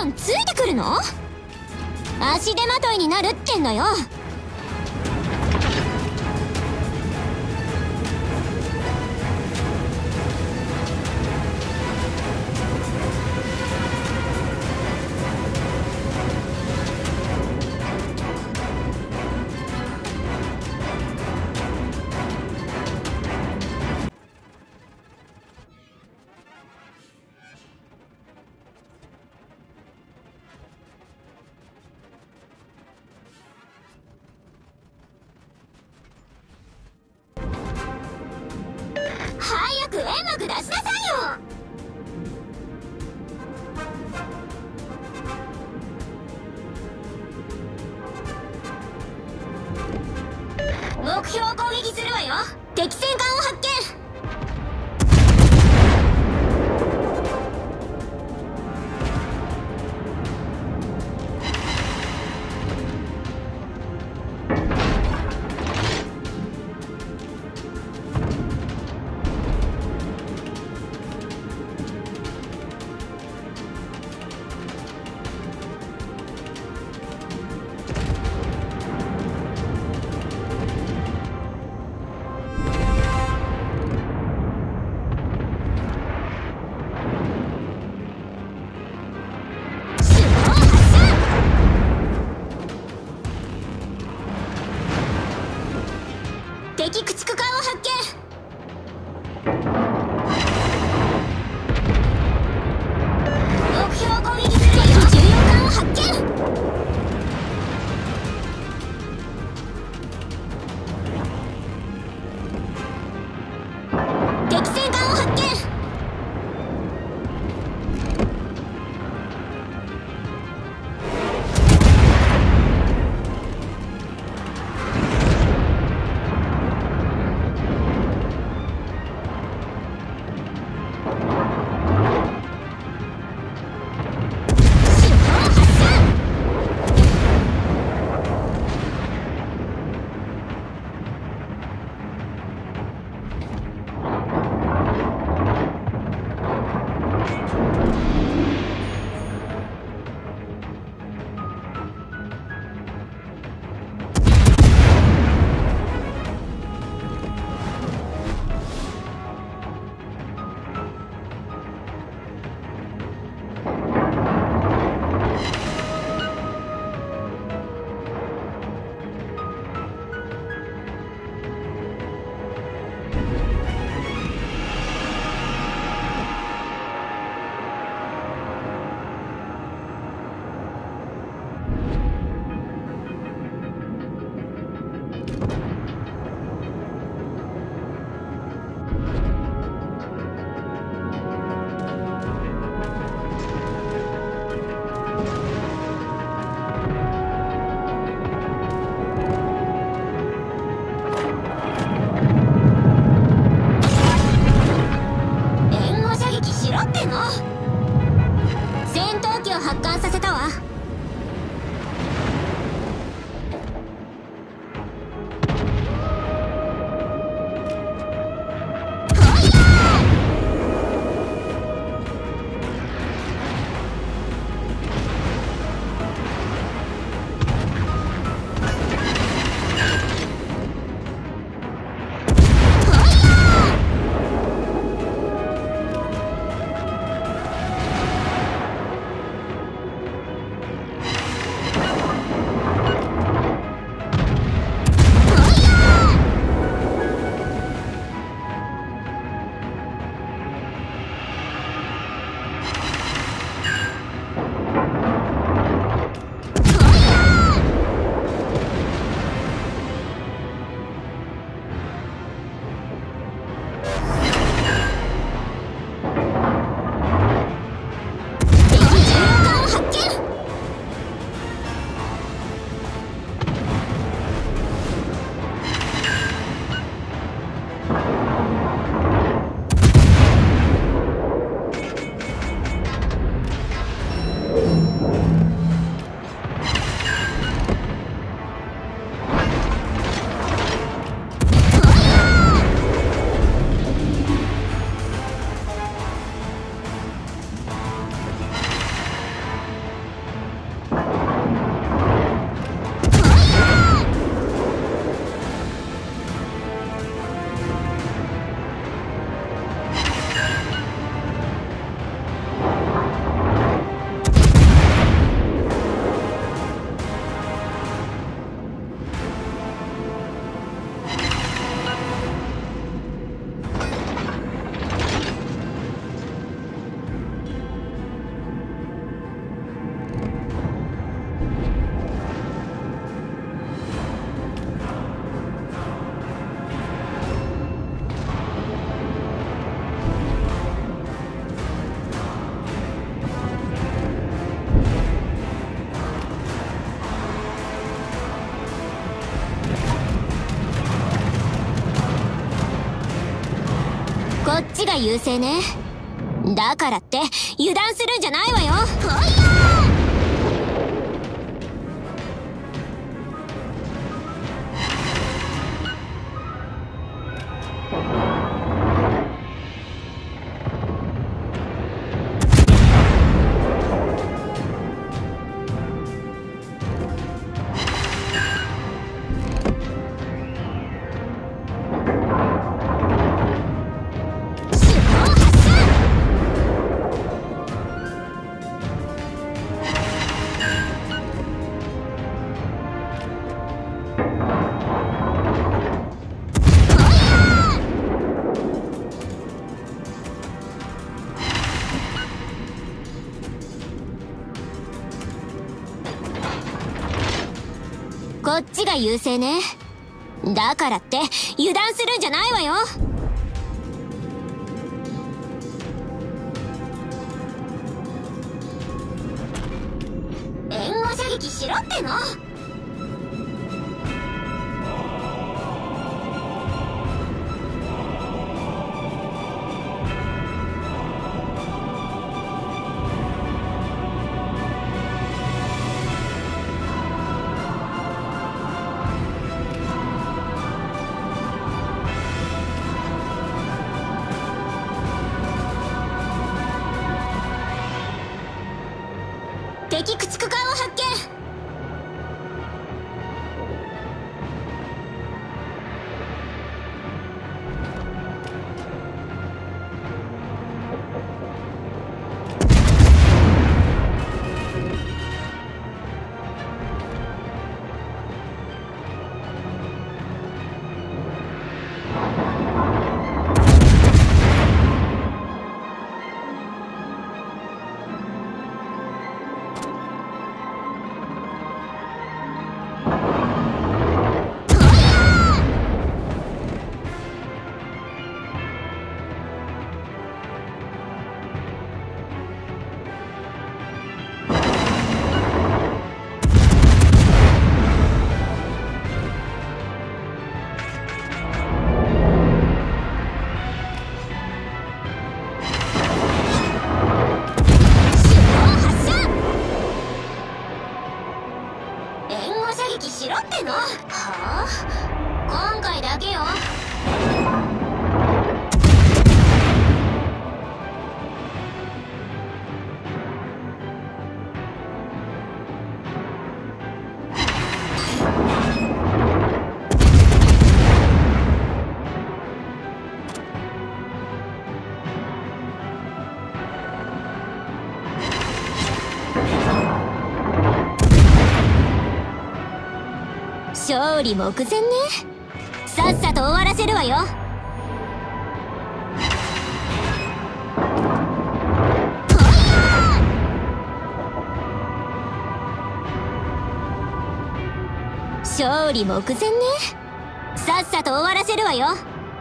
んついてくるの？足手まといになるってんのよ。早く煙幕出しなさいよ。目標を攻撃するわよ。敵戦艦を発見。 ちが優勢ね。だからって油断するんじゃないわよ。ほいやこっちが優勢ね。だからって油断するんじゃないわよ。援護射撃しろっての。敵駆逐艦を発見。しろっての。はあ、今回だけよ。勝利目前ね。さっさと終わらせるわよ。勝利目前ね。さっさと終わらせるわよ。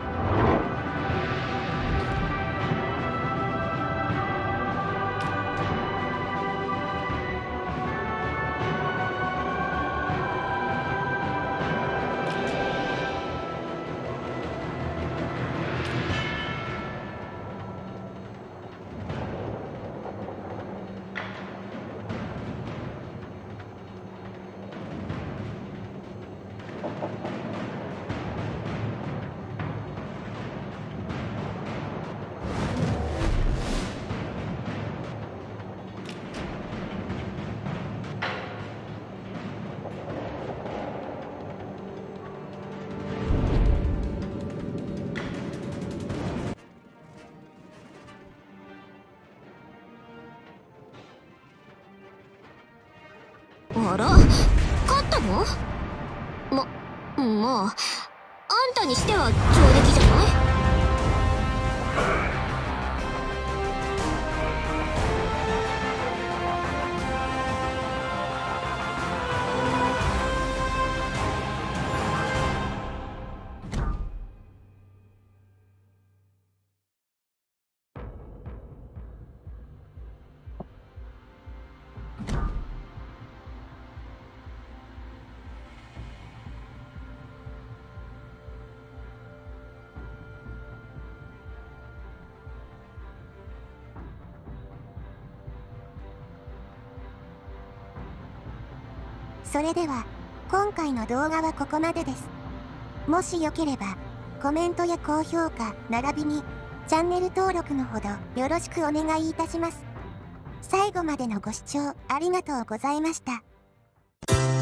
あら、勝ったの？もうあんたにしては上出来じゃない？ それでは、今回の動画はここまでです。もしよければ、コメントや高評価、並びに、チャンネル登録のほどよろしくお願いいたします。最後までのご視聴ありがとうございました。